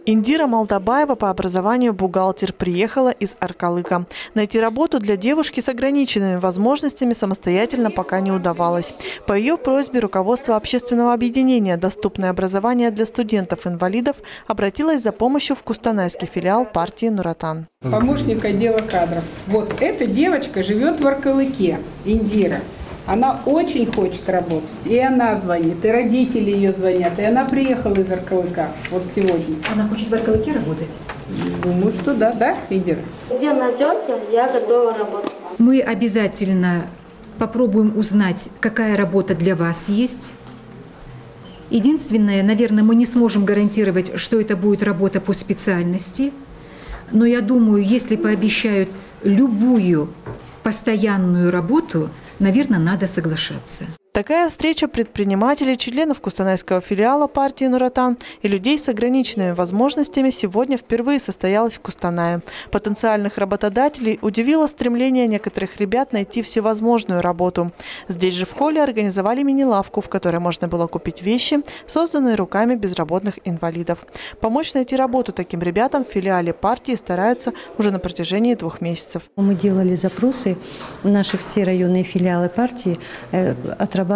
Индира Молдобаева по образованию бухгалтер, приехала из Аркалыка. Найти работу для девушки с ограниченными возможностями самостоятельно пока не удавалось. По ее просьбе руководство общественного объединения «Доступное образование для студентов-инвалидов» обратилось за помощью в кустанайский филиал партии «Нур-Отан». Помощник отдела кадров. Вот эта девочка живет в Аркалыке, Индира. Она очень хочет работать. И она звонит, и родители ее звонят. И она приехала из Аркалыка вот сегодня. Она хочет в Аркалыке работать? Думаю, что да, Индира? Где найдется, я готова работать. Мы обязательно попробуем узнать, какая работа для вас есть. Единственное, наверное, мы не сможем гарантировать, что это будет работа по специальности. Но я думаю, если пообещают любую постоянную работу, наверное, надо соглашаться. Такая встреча предпринимателей, членов кустанайского филиала партии «Нур-Отан» и людей с ограниченными возможностями сегодня впервые состоялась в Кустанае. Потенциальных работодателей удивило стремление некоторых ребят найти всевозможную работу. Здесь же в холле организовали мини-лавку, в которой можно было купить вещи, созданные руками безработных инвалидов. Помочь найти работу таким ребятам в филиале партии стараются уже на протяжении 2 месяцев. Мы делали запросы в наши все районные филиалы партии, отрабатывали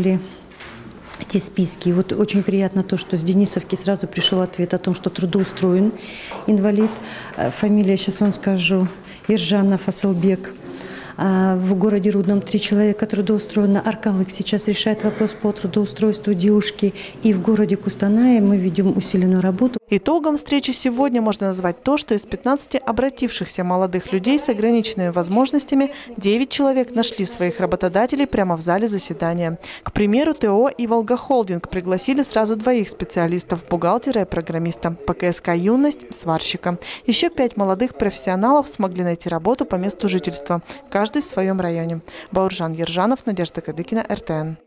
эти списки. И вот очень приятно то, что с Денисовки сразу пришел ответ о том, что трудоустроен инвалид. Фамилия, сейчас вам скажу, Ержанов Асылбек. В городе Рудном 3 человека трудоустроено. Аркалык сейчас решает вопрос по трудоустройству девушки. И в городе Кустанае мы ведем усиленную работу. Итогом встречи сегодня можно назвать то, что из 15 обратившихся молодых людей с ограниченными возможностями 9 человек нашли своих работодателей прямо в зале заседания. К примеру, ТО и «Волгохолдинг» пригласили сразу 2 специалистов – бухгалтера и программиста, ПКСК «Юность» – сварщика. Еще 5 молодых профессионалов смогли найти работу по месту жительства, каждый в своем районе. Бауржан Ержанов, Надежда Кадыкина, РТН.